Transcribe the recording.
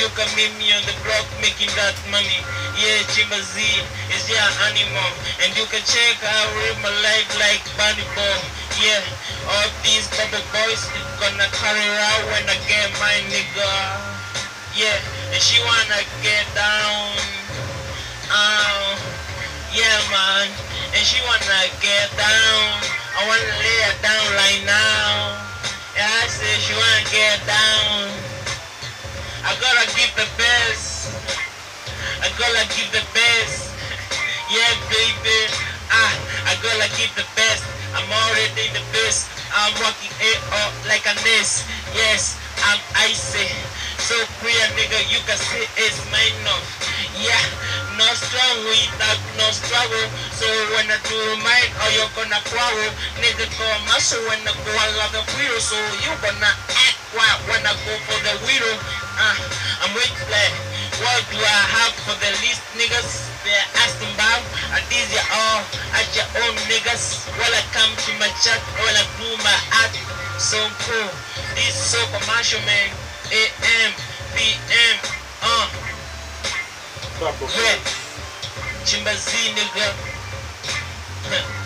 you can meet me on the block making that money. Yeah, Chimba Z is your animal, and you can check how I live my life like Bunny Ball. Yeah, all these bubble boys gonna carry out when I get my nigga. Yeah, and she wanna get down. Yeah, man, and she wanna get down. I wanna lay her down right now. Yeah, I said she wanna get down. I gotta give the best. I gotta give the best. Yeah, baby. I gotta give the best. I'm already the best. I'm walking it up like a nest. Yes, I'm icy. So clear, nigga, you can see it's mine enough. Yeah, no strong without no struggle. So when I do mine, oh, you're gonna quarrel. Nigga, go muscle when I go along the wheel. So you gonna act wild when I go for the wheel. I'm rich like, what do I have for the least niggas? They're asking about, are these your all at your own niggas? While I come to my chat, while I do my act. So cool, this is so commercial, man. AM, PM, yeah, Chimba Z, nigga.